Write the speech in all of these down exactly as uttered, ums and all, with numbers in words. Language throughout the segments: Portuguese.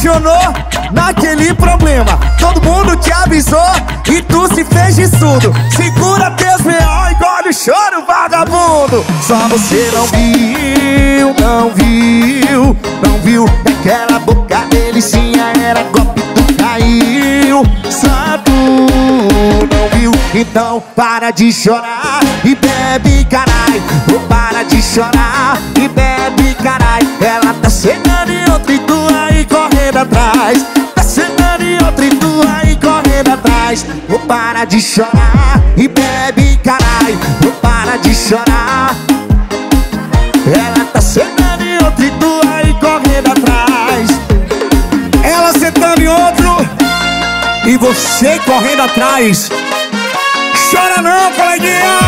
apaixonou naquele problema. Todo mundo te avisou e tu se fez de surdo. Segura teus B O, engole o choro, vagabundo. Só você não viu, não viu, não viu que aquela boca delicinha era golpe, tu caiu. Só tu não viu. Então para de chorar e bebe, carai. Ou para de chorar e bebe, carai. Ela tá chegando em outro e tu aí correndo atrás. Tá chegando em outro e tu aí correndo atrás. Ou para de chorar e bebe, carai. Ou para de chorar. Ela tá chegando em outro e tu aí correndo atrás. Ela sentando em outro e você correndo atrás. Chora não, coleguinha!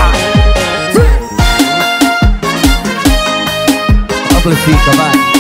Amplifica, vai.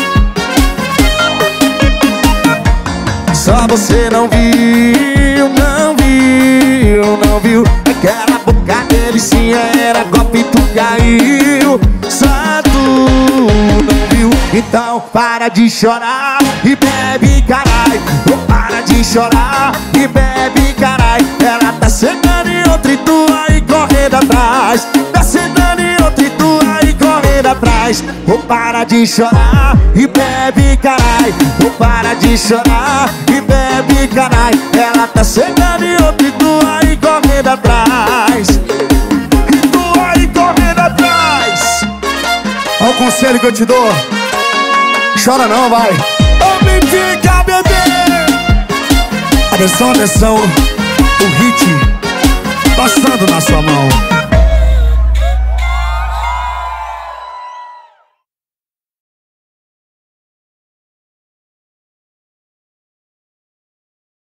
Só você não viu, não viu, não viu. Aquela boca delicinha era golpe e tu caiu. Só tu não viu. Então para de chorar e bebe, carai. Ou para de chorar e bebe, carai. Ela tá chegando em outro e tu aí correndo atrás. Tá chegando em outro e tu aí correndo atrás. Ou para de chorar e bebe, carai. Ou para de chorar e bebe, carai. Ela tá chegando em outro e tu aí correndo atrás. E tu aí correndo atrás. Olha o conselho que eu te dou. Chora não, vai. Amplifica, bebê. Atenção, atenção. O hit